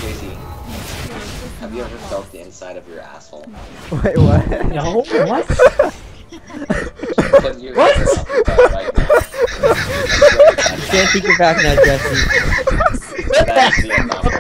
Casey, have you ever felt the inside of your asshole? Wait, what? No, what? Can you what? Right now? You can't take it back now, Jesse. That's the